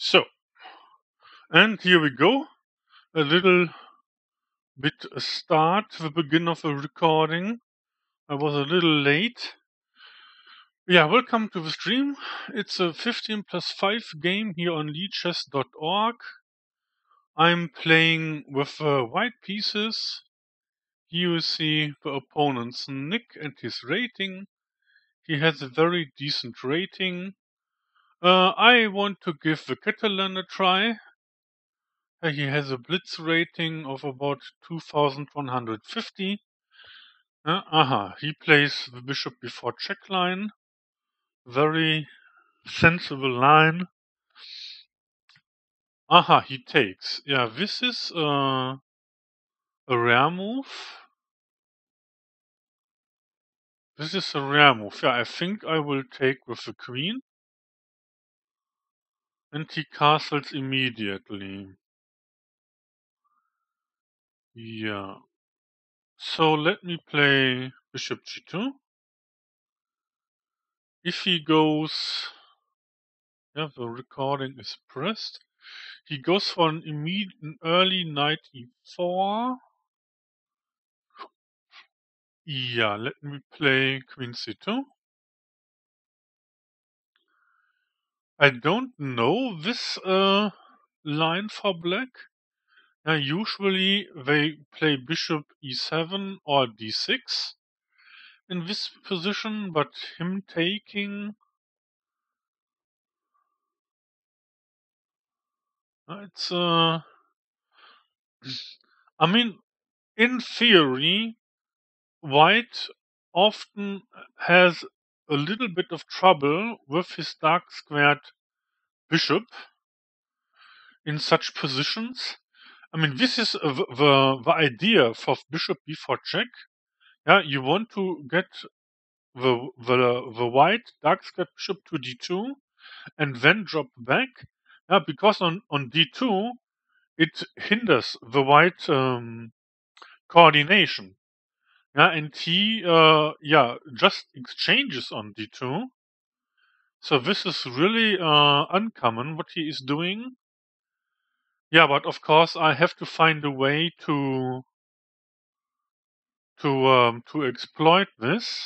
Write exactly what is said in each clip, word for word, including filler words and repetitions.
So, and here we go. A little bit a start, the begin of the recording. I was a little late. Yeah, welcome to the stream. It's a fifteen plus five game here on leadchess dot org. I'm playing with uh, white pieces. Here you see the opponent's nick and his rating. He has a very decent rating. Uh, I want to give the Catalan a try. Uh, He has a blitz rating of about two thousand one hundred fifty. Uh, aha, he plays the bishop before check line. Very sensible line. Aha, he takes. Yeah, this is uh, a rare move. This is a rare move. Yeah, I think I will take with the queen. And he castles immediately. Yeah. So let me play bishop g two. If he goes... Yeah, the recording is pressed. He goes for an immediate, an early knight e four. Yeah, let me play queen c two. I don't know this uh, line for black. Uh, usually they play bishop e seven or d six in this position, but him taking... Uh, it's... Uh, I mean, in theory, white often has a little bit of trouble with his dark squared bishop in such positions. I mean, this is uh, the, the, the idea for bishop before check. Yeah, you want to get the, the, the white dark squared bishop to d two and then drop back. Yeah, because on, on d two, it hinders the white um, coordination. Yeah, and he, uh, yeah, just exchanges on d two. So this is really uh, uncommon what he is doing. Yeah, but of course I have to find a way to to um, to exploit this.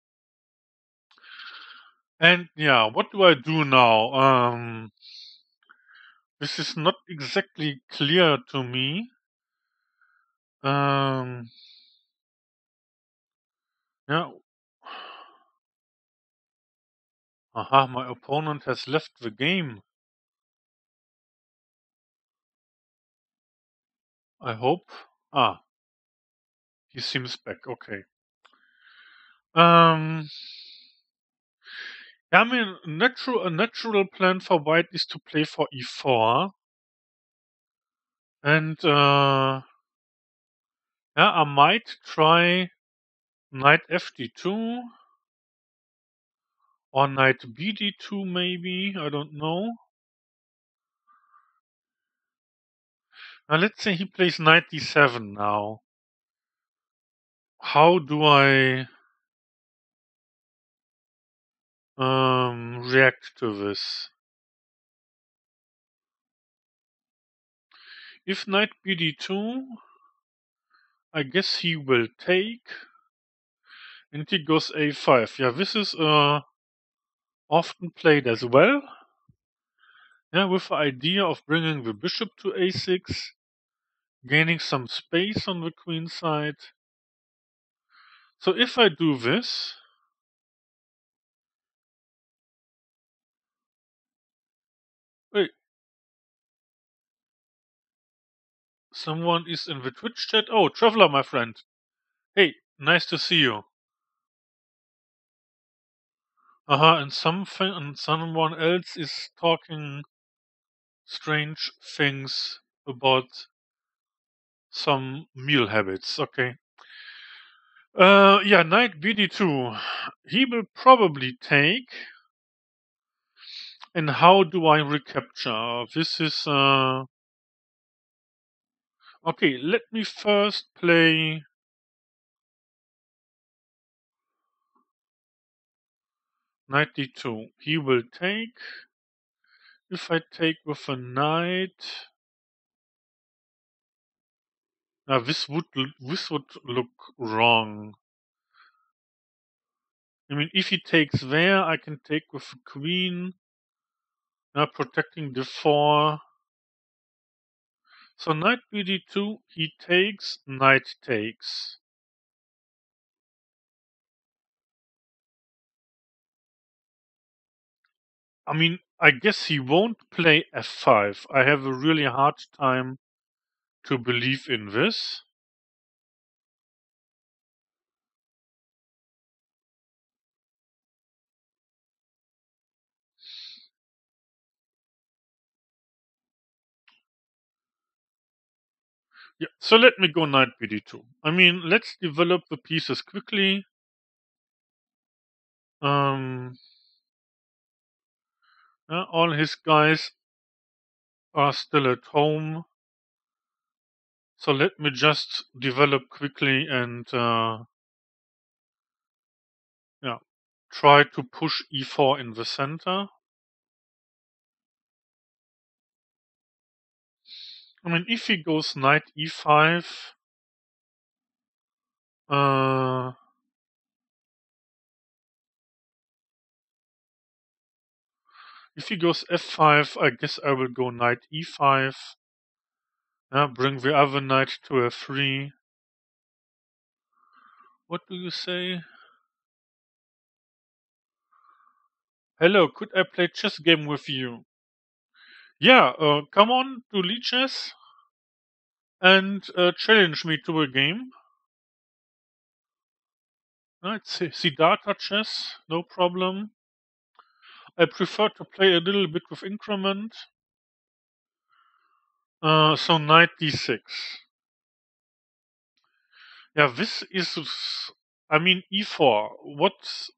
And yeah, what do I do now? Um, this is not exactly clear to me. Um, yeah. Aha, my opponent has left the game. I hope. Ah, he seems back. Okay. Um. Yeah, I mean, natural a natural plan for white is to play for e four, and uh, yeah, I might try knight f d two or knight b d two. Maybe, I don't know. Now let's say he plays knight d seven now. How do I um, react to this? If knight b d two, I guess he will take, and he goes a five. Yeah, this is uh, often played as well. Yeah, with the idea of bringing the bishop to a six, gaining some space on the queen side. So if I do this, wait, someone is in the Twitch chat. Oh, Traveler, my friend. Hey, nice to see you. Uh-huh, and something and someone else is talking strange things about some meal habits. Okay. Uh, yeah, knight b d two. He will probably take. And how do I recapture? This is uh. Okay, let me first play knight d two. He will take. If I take with a knight... Now this would, this would look wrong. I mean, if he takes there, I can take with the queen. Now protecting the four. So knight b d two, he takes, knight takes. I mean, I guess he won't play f five. I have a really hard time to believe in this. Yeah, so let me go knight b d two. I mean, let's develop the pieces quickly. Um, yeah, all his guys are still at home. So let me just develop quickly and uh, yeah, try to push e four in the center. I mean, if he goes knight e five, uh, if he goes f five, I guess I will go knight e five. Yeah, bring the other knight to f three. What do you say? Hello, could I play chess game with you? Yeah, uh, come on to Lichess and uh, challenge me to a game. Uh, it's Siddhartha chess, no problem. I prefer to play a little bit with increment. Uh, so knight d six. Yeah, this is, I mean, e four. What's...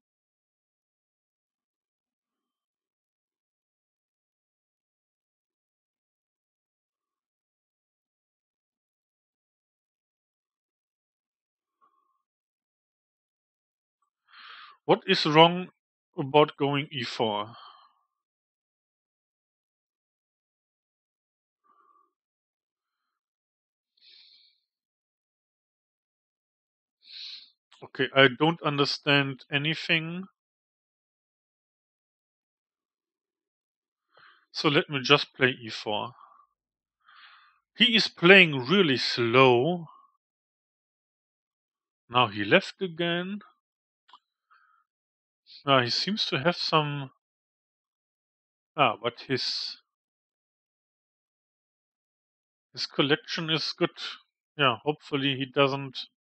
What is wrong about going e four? Okay, I don't understand anything. So let me just play e four. He is playing really slow. Now he left again. Ah, he seems to have some... Ah, but his... His collection is good. Yeah, hopefully he doesn't...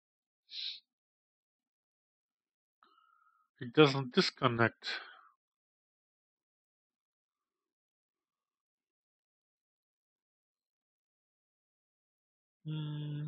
He doesn't disconnect. Hmm.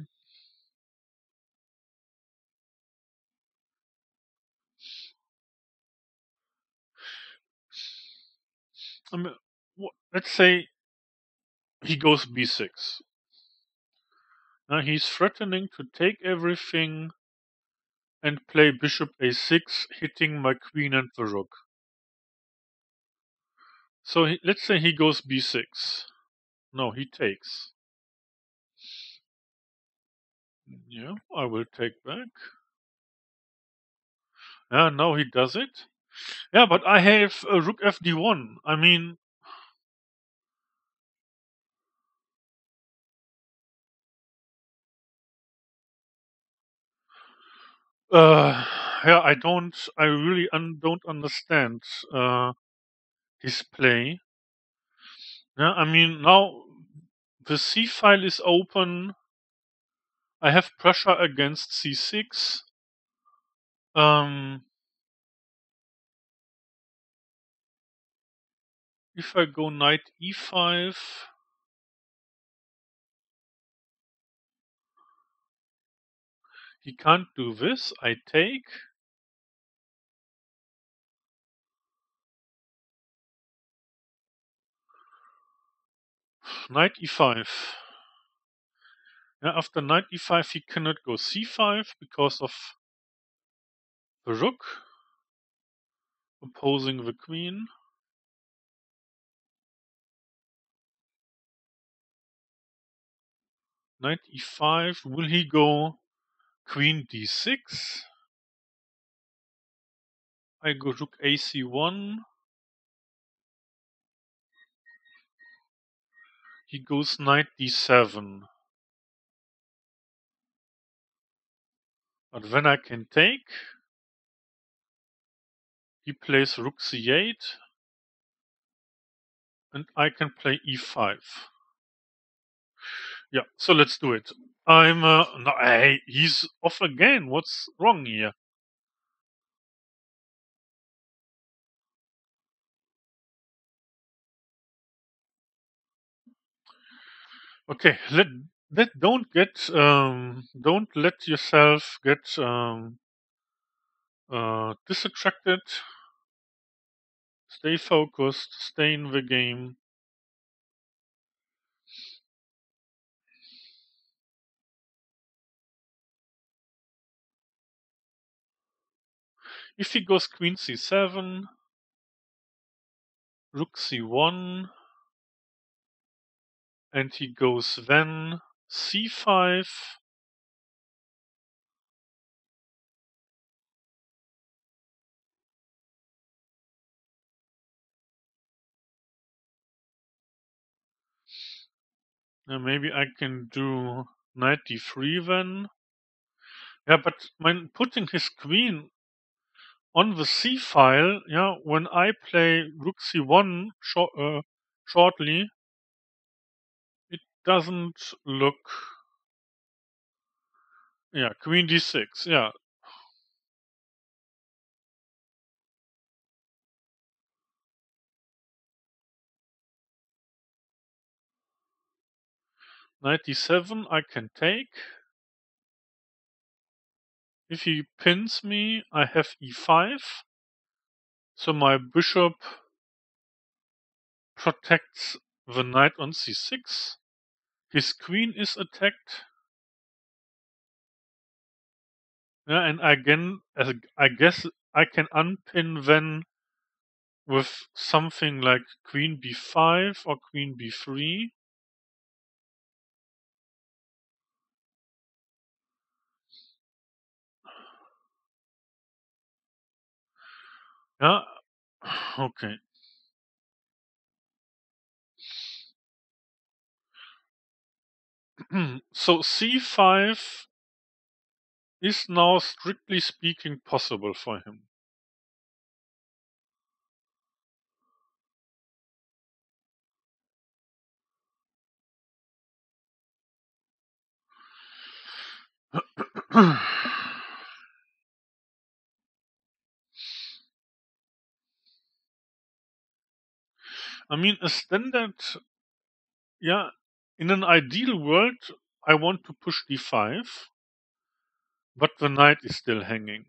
I mean, let's say he goes b six. Now he's threatening to take everything and play bishop a six, hitting my queen and the rook. So he, let's say he goes b six. No, he takes. Yeah, I will take back. Yeah, now he does it. Yeah, but I have uh, rook f d one. I mean... Uh, yeah, I don't... I really un- don't understand uh, his play. Yeah, I mean, now the c file is open. I have pressure against c six. Um, if I go knight e five, he can't do this. I take. Knight e five. Yeah, after knight e five, he cannot go c five because of the rook opposing the queen. Knight e five. Will he go queen d six? I go rook a c one. He goes knight d seven. But then I can take. He plays rook c eight. And I can play e five. Yeah, so let's do it. I'm, uh, no, hey, he's off again. What's wrong here? Okay, let let don't get um don't let yourself get um uh distracted. Stay focused, stay in the game. If he goes queen c seven, rook c one, and he goes then c five, uh, maybe I can do knight d three then. Yeah, but when putting his queen on the c file, yeah, when I play rook c one short, uh, shortly, it doesn't look. Yeah, queen d six. Yeah, knight d seven. I can take. If he pins me, I have e five. So my bishop protects the knight on c six. His queen is attacked. Yeah, and again, I guess I can unpin then with something like queen b five or queen b three. Yeah, okay. So c five is now strictly speaking possible for him. I mean, a standard, yeah, in an ideal world, I want to push d five, but the knight is still hanging.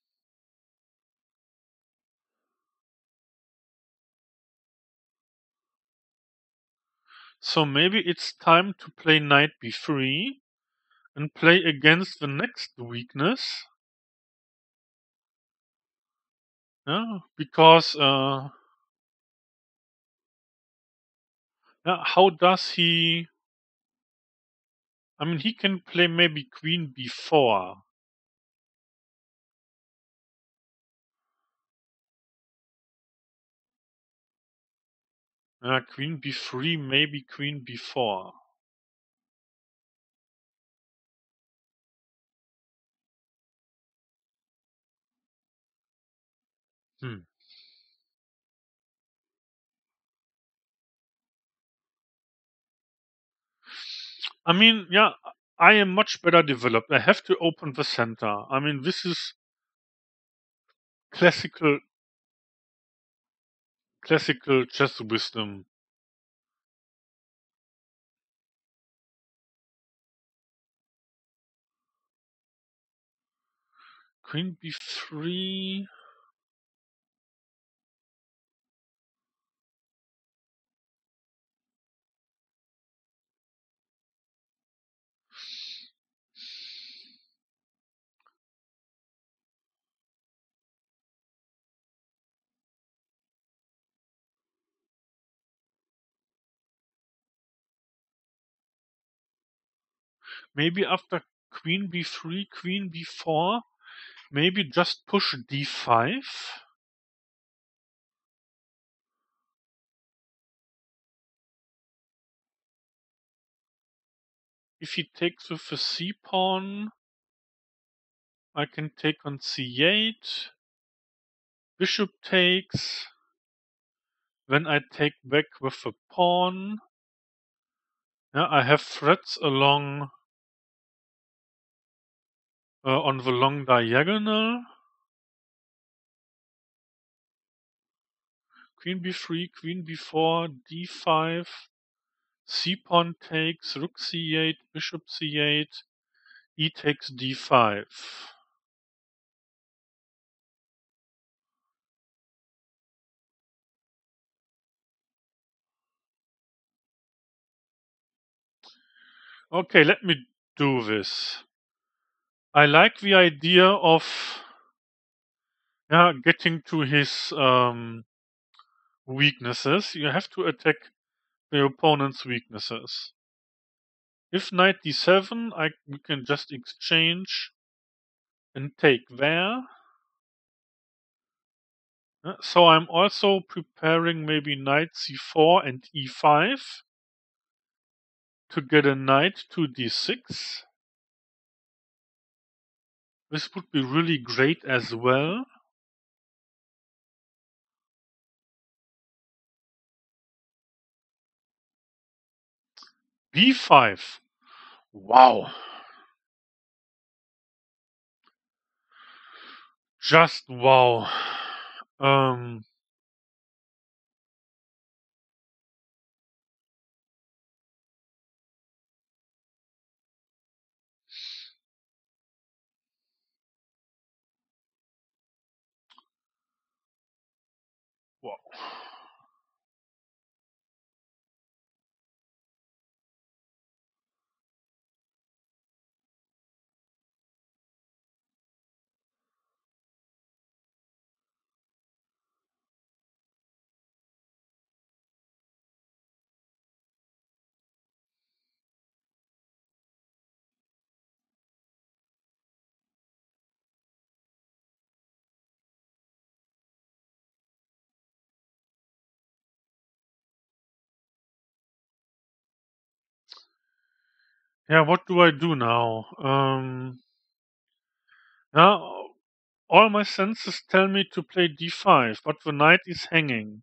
So maybe it's time to play knight b three and play against the next weakness. Yeah, because uh, yeah, how does he? I mean, he can play maybe queen b four. Uh, queen b three, maybe queen b four. Hmm. I mean, yeah, I am much better developed. I have to open the center. I mean, this is classical, classical chess wisdom. Queen b three. Maybe after queen b three, queen b four, maybe just push d five. If he takes with the c pawn, I can take on c eight. Bishop takes. Then I take back with the pawn. Yeah, I have threats along uh, on the long diagonal. Queen b three, queen b four, d five, c pawn takes, rook c eight, bishop c eight, e takes d five. Okay, let me do this. I like the idea of yeah, getting to his um, weaknesses. You have to attack the opponent's weaknesses. If knight d seven, I we can just exchange and take there. Uh, So I'm also preparing maybe knight c four and e five to get a knight to d six. This would be really great as well. b five. Wow. Just wow. Um, wow. Yeah, what do I do now? Um, now, all my senses tell me to play d five, but the knight is hanging.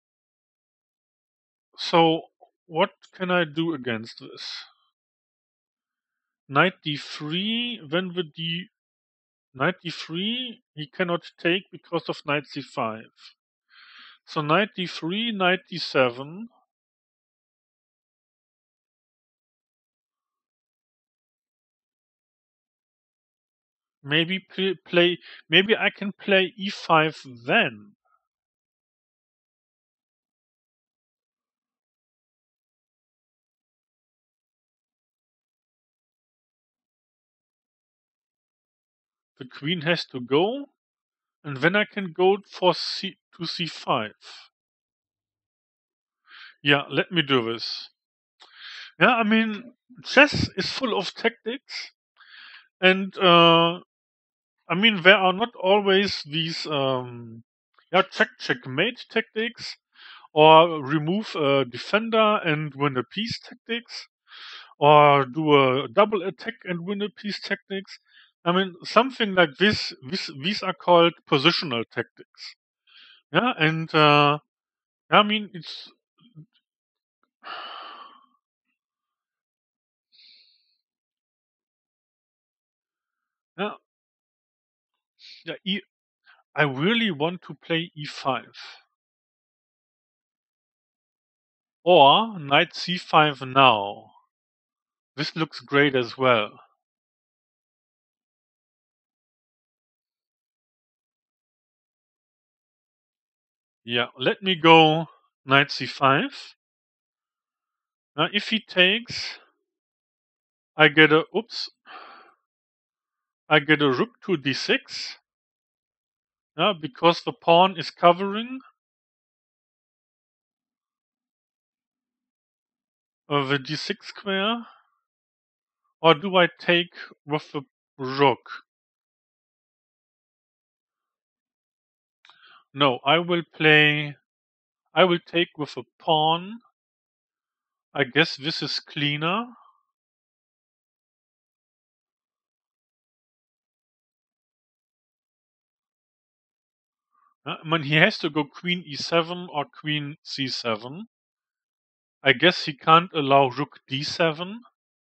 So, what can I do against this? Knight d three, when the d knight d three he cannot take because of knight c five. So knight d three, knight d seven. Maybe play, play maybe I can play e five then. The queen has to go, and then I can go for c to c five. Yeah, let me do this. Yeah, I mean, chess is full of tactics, and uh, I mean there are not always these um, yeah check checkmate tactics or remove a defender and win a piece tactics, or do a double attack and win a piece tactics. I mean, something like this. This these are called positional tactics. Yeah, and uh, I mean it's yeah, yeah e, I really want to play e five or knight c five now. This looks great as well. Yeah, let me go knight c five. Now, if he takes, I get a oops. I get a rook to d six. Yeah, because the pawn is covering uh, the d six square. Or do I take with the rook? No, I will play... I will take with a pawn. I guess this is cleaner. Uh, I mean, he has to go queen e seven or queen c seven. I guess he can't allow rook d seven.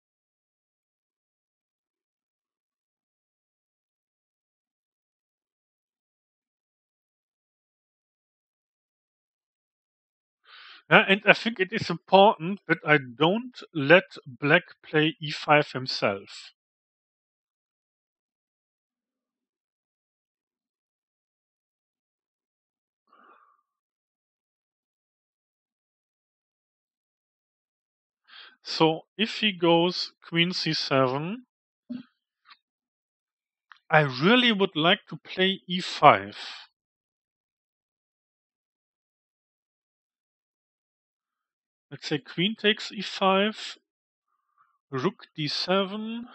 Yeah, and I think it is important that I don't let black play e five himself. So if he goes queen c seven, I really would like to play e five. Let's say queen takes e five, rook d seven.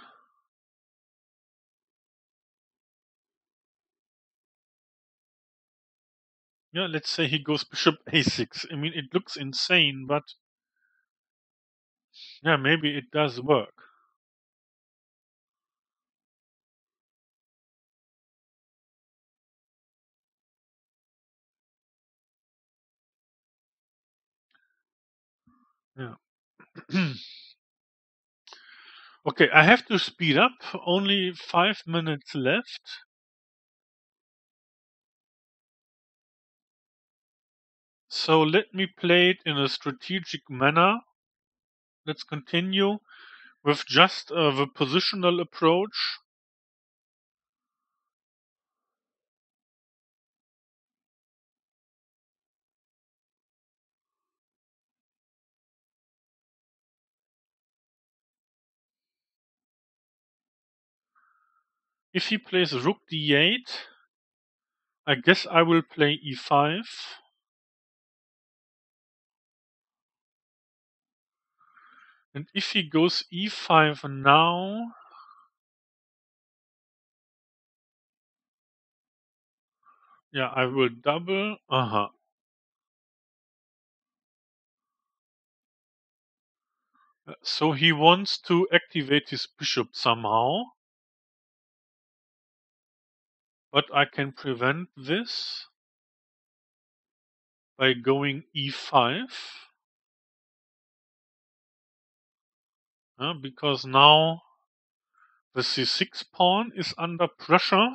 Yeah, let's say he goes bishop a six. I mean, it looks insane, but yeah, maybe it does work. Yeah. Okay, I have to speed up. Only five minutes left. So let me play it in a strategic manner. Let's continue with just uh, the positional approach. If he plays rook d eight, I guess I will play e five. And if he goes e five now, yeah, I will double. Uh-huh. So he wants to activate his bishop somehow. But I can prevent this by going e five. Uh, because now the c six pawn is under pressure.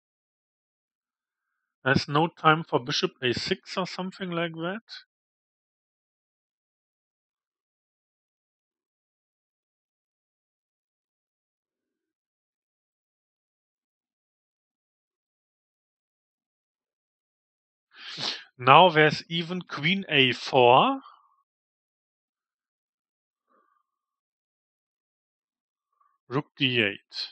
There's no time for bishop a six or something like that. Now there's even queen a four. Rook d eight.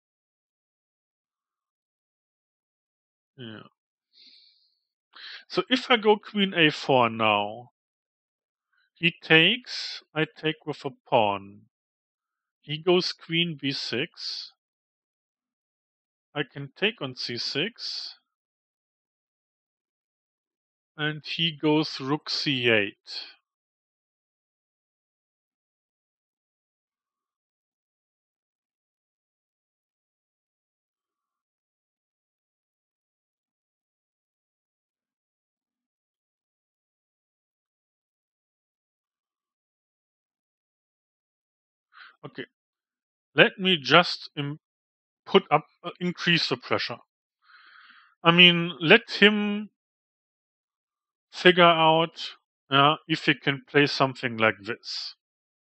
Yeah. So if I go queen a four now, he takes, I take with a pawn. He goes queen b six. I can take on c six. And he goes rook c eight. Okay, let me just Im- put up, uh, increase the pressure. I mean, let him figure out uh, if he can play something like this.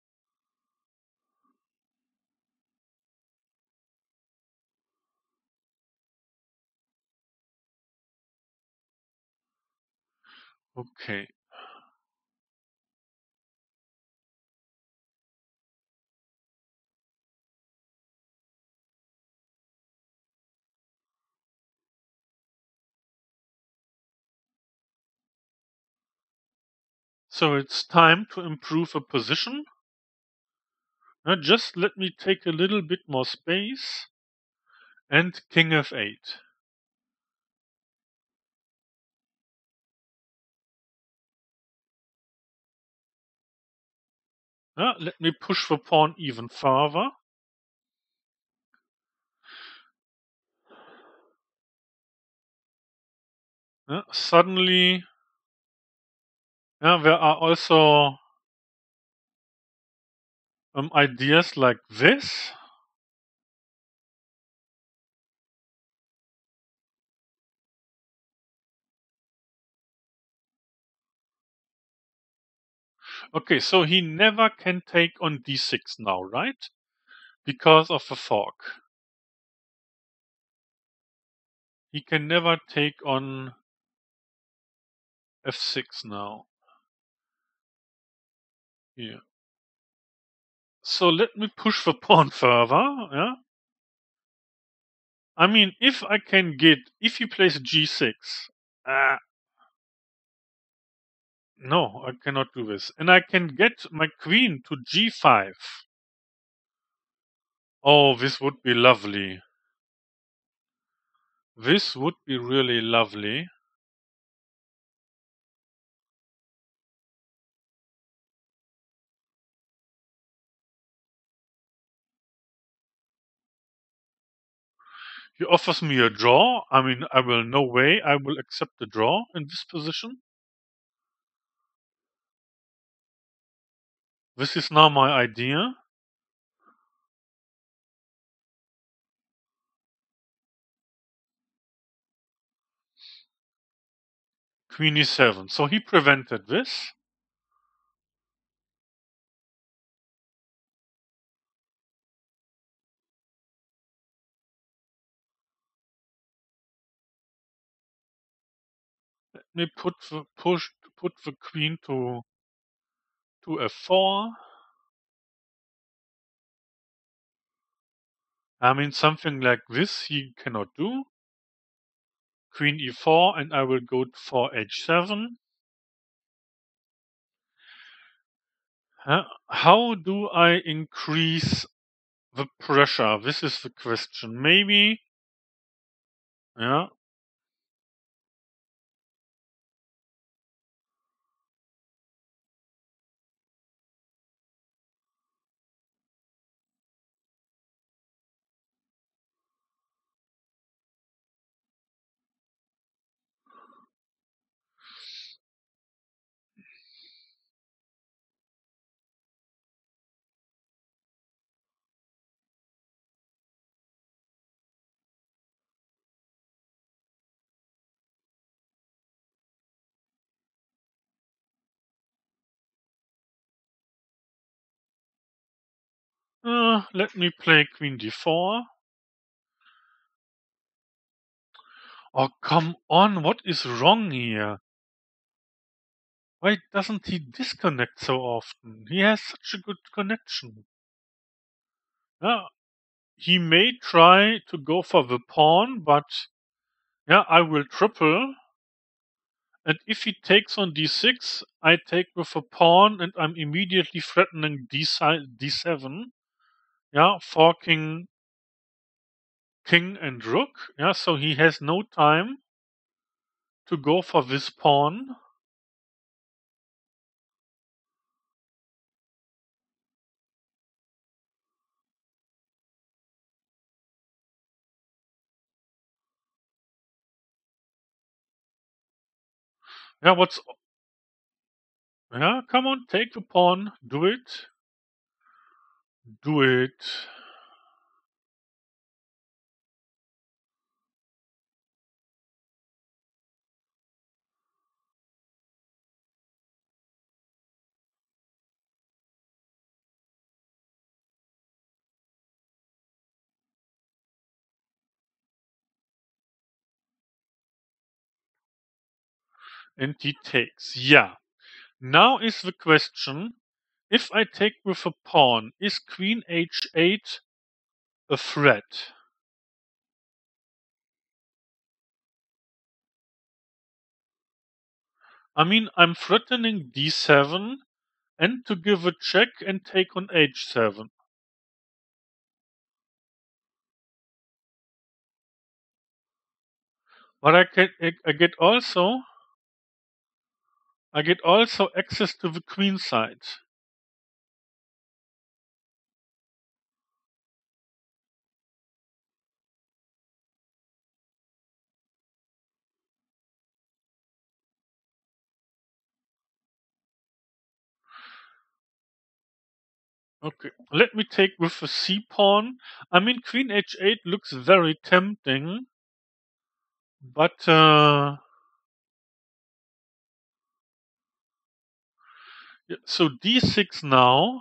Okay. So it's time to improve a position. Now just let me take a little bit more space. And king f eight. Uh, let me push the pawn even further. Uh, suddenly, uh, there are also um, ideas like this. Okay, so he never can take on d six now, right? Because of the fork. He can never take on f six now. Here. So let me push the pawn further, yeah? I mean, if I can get, if he plays g six, uh, no, I cannot do this. And I can get my queen to g five. Oh, this would be lovely. This would be really lovely. He offers me a draw. I mean, I will, no way, I will accept the draw in this position. This is now my idea. Queen e seven. So he prevented this. Let me put the push put the queen to to f four. I mean, something like this he cannot do. Queen e four, and I will go for h seven. Huh? How do I increase the pressure? This is the question. Maybe, yeah. Uh, let me play queen d four. Oh, come on, what is wrong here? Why doesn't he disconnect so often? He has such a good connection. Yeah, he may try to go for the pawn, but yeah, I will triple. And if he takes on d six, I take with a pawn, and I'm immediately threatening d seven. Yeah, forking king and rook. Yeah, so he has no time to go for this pawn. Yeah, what's yeah? Come on, take the pawn. Do it. Do it. And he takes. Yeah. Now is the question: if I take with a pawn, is queen h eight a threat? I mean, I'm threatening d seven and to give a check and take on h seven. But I get I, I get also I get also access to the queen side. Okay, let me take with the c pawn. I mean, queen h eight looks very tempting, but uh, yeah, so d six now.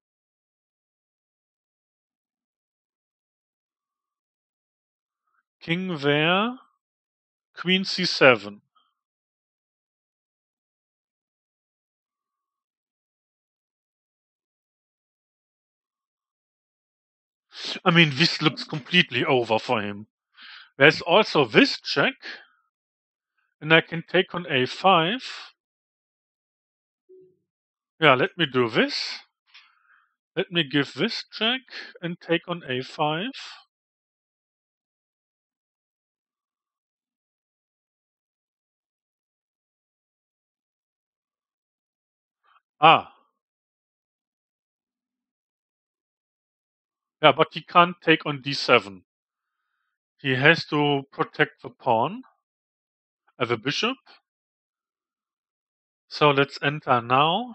King there, queen c seven. I mean, this looks completely over for him. There's also this check, and I can take on a five. Yeah, let me do this. Let me give this check and take on a five. Ah. Yeah, but he can't take on d seven. He has to protect the pawn, uh, the bishop. So let's enter now.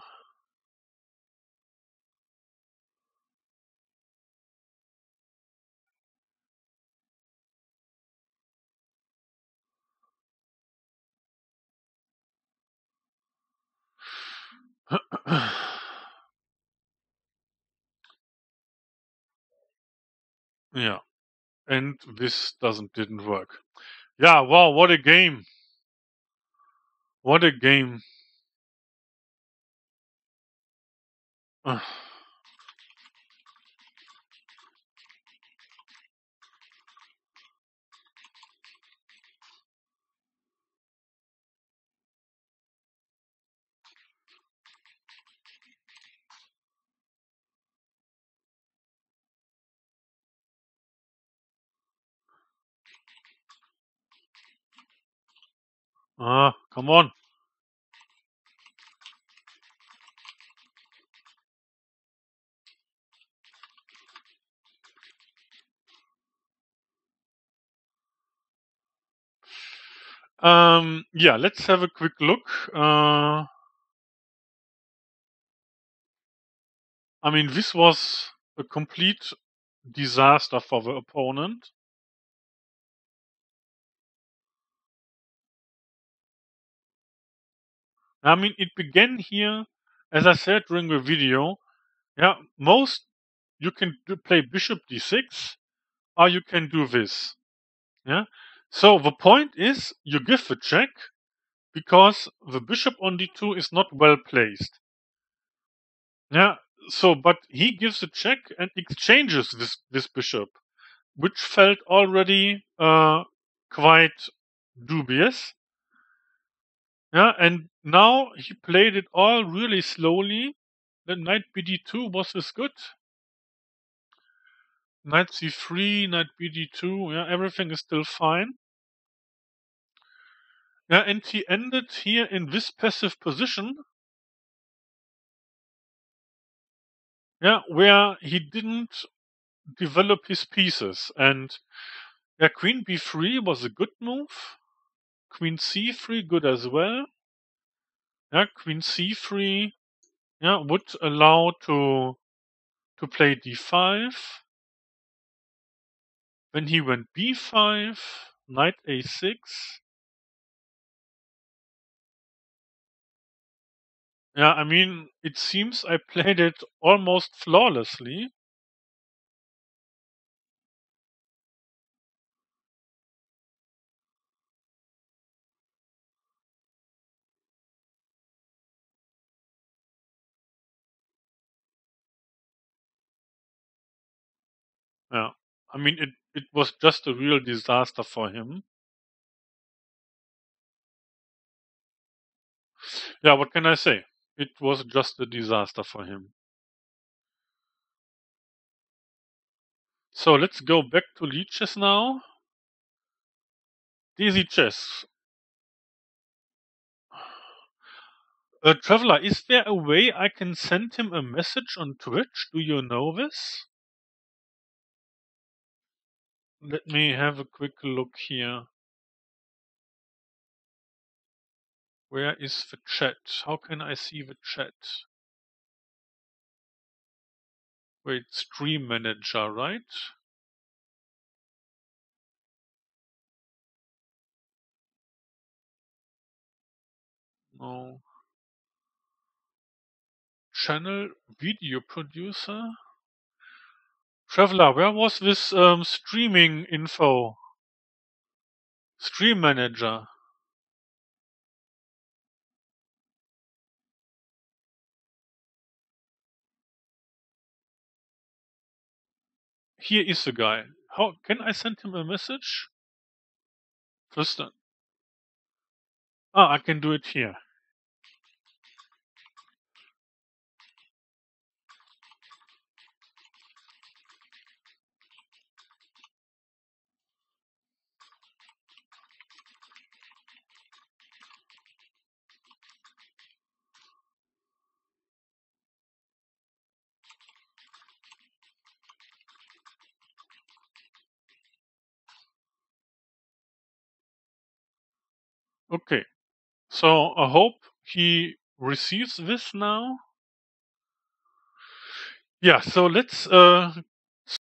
Yeah, and this doesn't didn't work. Yeah, wow, what a game! What a game! Uh, ah, come on. Um, yeah, let's have a quick look. Uh, I mean, this was a complete disaster for the opponent. I mean, it began here, as I said during the video. Yeah, most you can do, play bishop d six, or you can do this. Yeah. So the point is, you give the check because the bishop on d two is not well placed. Yeah. So, but he gives a check and exchanges this this bishop, which felt already uh, quite dubious. Yeah, and now he played it all really slowly. The knight b d two was this good. Knight c three, knight b d two. Yeah, everything is still fine. Yeah, and he ended here in this passive position. Yeah, where he didn't develop his pieces. And yeah, queen b three was a good move. Queen c three, good as well. Yeah, queen c three, yeah, would allow to to play d five. Then he went b five, knight a six. Yeah, I mean, it seems I played it almost flawlessly. Yeah, I mean, it, it was just a real disaster for him. Yeah, what can I say? It was just a disaster for him. So let's go back to Lichess now. Daisy Chess. Uh, Traveler, is there a way I can send him a message on Twitch? Do you know this? Let me have a quick look here. Where is the chat? How can I see the chat? Wait, Stream Manager, right? No. Channel Video Producer? Traveler, where was this um, streaming info? Stream Manager. Here is the guy. How can I send him a message? First, uh, ah, I can do it here. Okay, so I hope he receives this now. Yeah, so let's uh,